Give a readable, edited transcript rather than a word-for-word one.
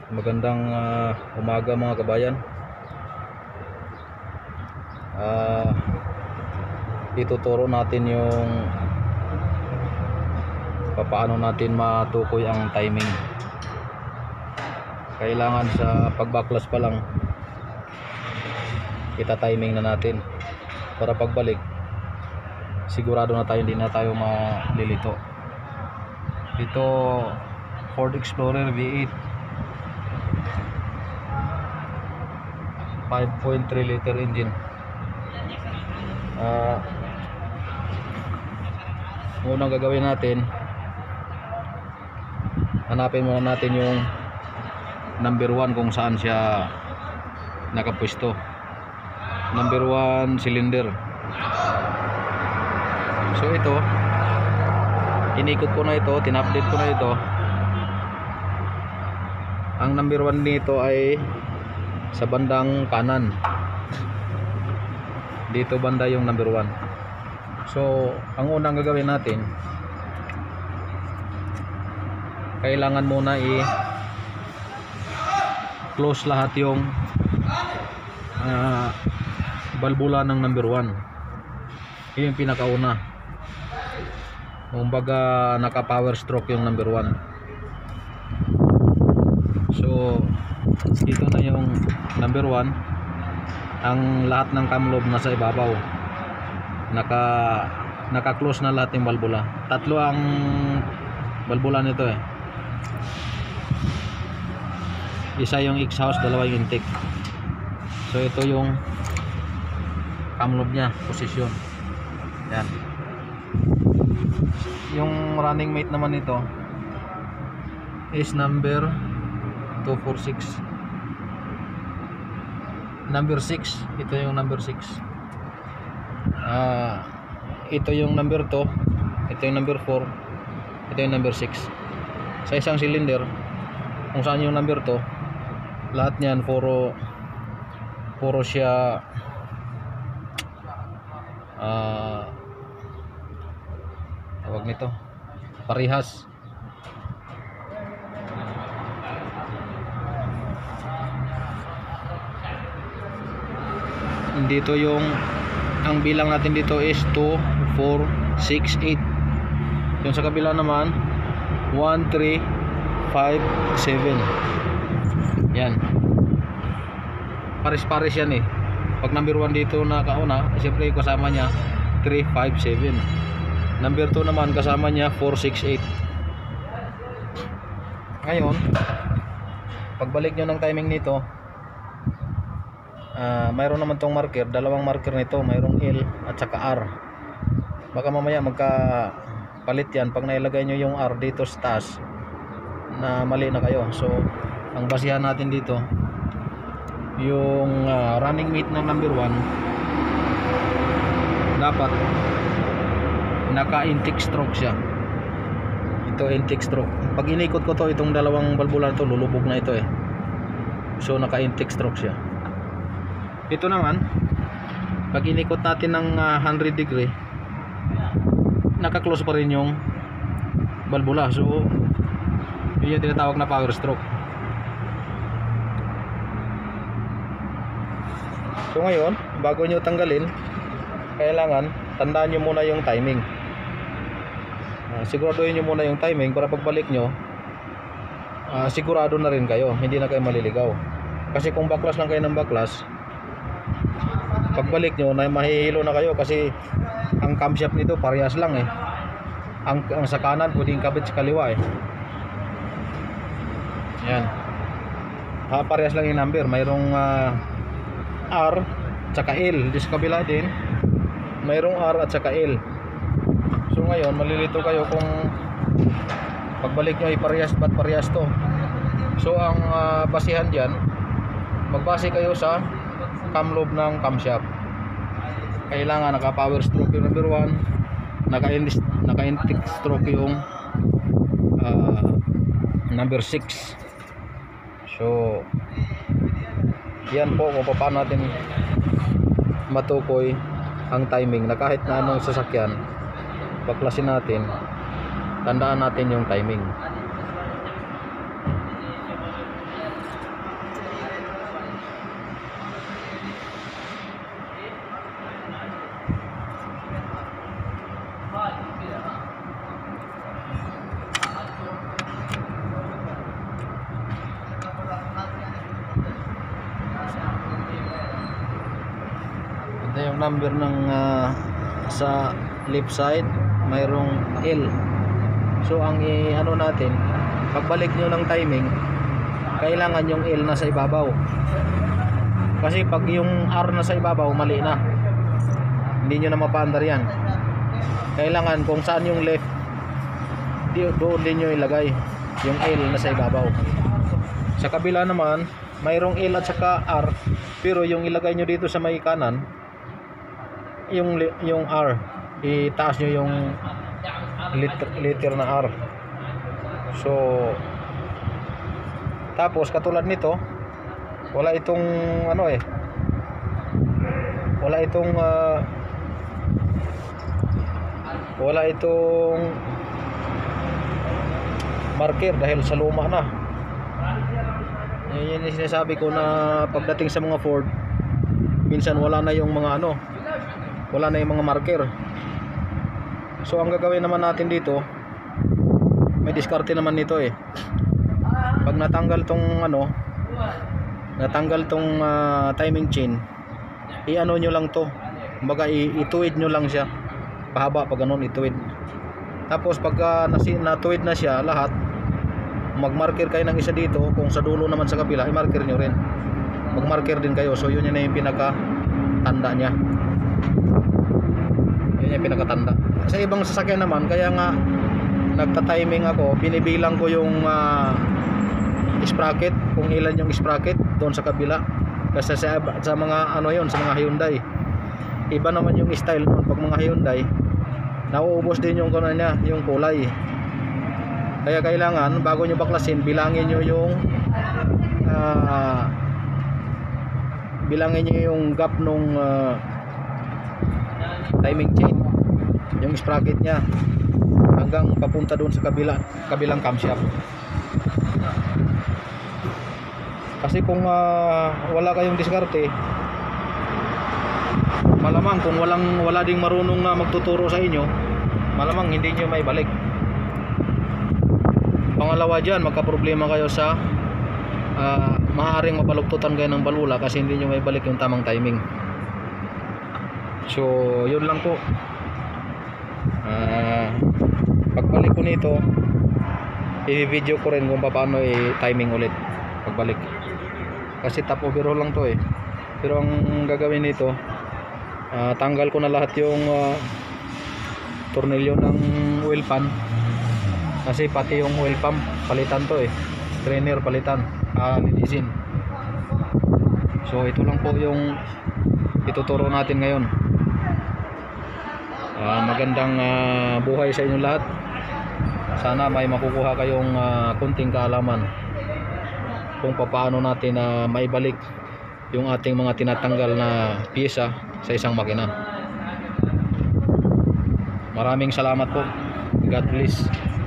Magandang umaga mga kabayan. Ituturo natin yung paano natin matukoy ang timing. Kailangan sa pagbaklas pa lang timing na natin para pagbalik sigurado na tayo, hindi na tayo malilito. Ito Ford Explorer V8 5.3 liter engine. Unang gagawin natin, hanapin muna natin yung number 1 kung saan siya nakapwesto. Number 1 cylinder. So ito, inikot ko na ito, tin-update ko na ito. Ang number 1 nito ay sa bandang kanan. Dito banda yung number 1. So ang unang gagawin natin, kailangan muna close lahat yung balbula ng number 1. Yun yung pinakauna. Kumbaga naka power stroke yung number 1. So dito na yung number 1. Ang lahat ng cam lobe nasa ibabaw, naka close na lahat yung balbula. Tatlo ang balbula nito Isa yung exhaust, dalawa yung intake. So ito yung cam lobe nya, posisyon. Yan. Yung running mate naman nito is number 246. Number 6. Ito yung number 6. Ito yung number 2. Ito yung number 4. Ito yung number 6. Sa isang cylinder, kung saan yung number 2, lahat niyan puro siya tawag nito, parehas. Dito yung ang bilang natin dito is 2, 4, 6, 8. Yung sa kabila naman 1, 3, 5, 7. Yan, pares-pares yan Pag number 1 dito na kauna, siyempre kasama niya 3, 5, 7. Number 2 naman kasama niya 4, 6, 8. Ngayon pagbalik nyo ng timing nito, mayroon naman tong marker, dalawang marker nito, mayroong L at saka R. Baka mamaya magkapalit yan pag nailagay nyo yung R dito sa taas, na mali na kayo. So ang basihan natin dito yung running mate ng number 1, dapat naka intake stroke siya. Ito intake stroke. Pag inikot ko to, itong dalawang balbula to lulubog na ito So naka intake stroke siya. Ito naman, pag inikot natin ng 100 degree, naka-close pa rin yung balbula. So yun yung tinatawag na power stroke. So ngayon, bago nyo tanggalin, kailangan tandaan nyo muna yung timing. Siguraduhin nyo muna yung timing para pagbalik nyo, sigurado na rin kayo, hindi na kayo maliligaw. Kasi kung baklas lang kayo ng baklas, pagbalik nyo na mahihilo na kayo, kasi ang camshaft nito parehas lang ang sa kanan pwedeng kabit sa kaliwa Yan, parehas lang yung number, mayroong R tsaka L. Di sa kabila din mayroong R at saka L. So ngayon malilito kayo kung pagbalik nyo parehas ba't parehas to. So ang basihan dyan, magbase kayo sa cam lobe ng camshaft. Kailangan naka power stroke yung number 1, naka intake stroke yung number 6. So yan po kung paano natin matukoy ang timing, na kahit na anong sasakyan baklasin natin, tandaan natin yung timing. number ng sa left side, mayroong L. So ang ano natin, pagbalik nyo ng timing, kailangan yung L na sa ibabaw. Kasi pag yung R na sa ibabaw, mali na. Hindi nyo na mapaandar yan. Kailangan kung saan yung left, doon din nyo ilagay yung L na sa ibabaw. Sa kabila naman, mayroong L at saka R, pero yung ilagay nyo dito sa may kanan, yung R, itaas nyo yung letter na R. So tapos katulad nito, wala itong ano wala itong marker dahil sa luma na. Yan yung sinasabi ko na pagdating sa mga Ford, minsan wala na yung mga wala na yung mga marker. So ang gagawin naman natin dito, may diskarte naman nito pag natanggal tong timing chain, i-ano nyo lang to, kumbaga ituwid nyo lang siya pahaba, pag ganun ituwid. Tapos pagka natuwid na siya lahat, magmarker kayo ng isa dito, kung sa dulo naman sa kabila, i-marker nyo rin, magmarker din kayo. So yun na yung pinaka-tanda nya, yun yung pinaka-tanda. Sa ibang sasakyan naman, kaya nga nagta-timing ako, binibilang ko yung sprocket, kung ilan yung sprocket doon sa kabila. Kasi sa mga sa mga Hyundai, iba naman yung style noon. Pag mga Hyundai, nauubos din yung yung kulay. Kaya kailangan bago nyo baklasin, bilangin nyo yung gap nung timing chain, yung sprocket nya, hanggang papunta doon sa kabilang camshaft. Kasi kung wala kayong diskarte, malamang kung wala ding marunong na magtuturo sa inyo, malamang hindi nyo may balik. Pangalawa dyan, magka-problema kayo sa maaaring mapalugtutan kayo ng balula kasi hindi nyo may balik yung tamang timing. So yun lang po. Pagbalik ko nito, i-video ko rin kung paano i-timing ulit pagbalik, kasi top overhaul lang to pero ang gagawin nito, tanggal ko na lahat yung tornilyo ng oil pan, kasi pati yung oil pump palitan to strainer palitan, linisin. So ito lang po yung ituturo natin ngayon. Magandang buhay sa inyo lahat. Sana may makukuha kayong kunting kaalaman kung paano natin maibalik yung ating mga tinatanggal na piyesa sa isang makina. Maraming salamat po. God bless.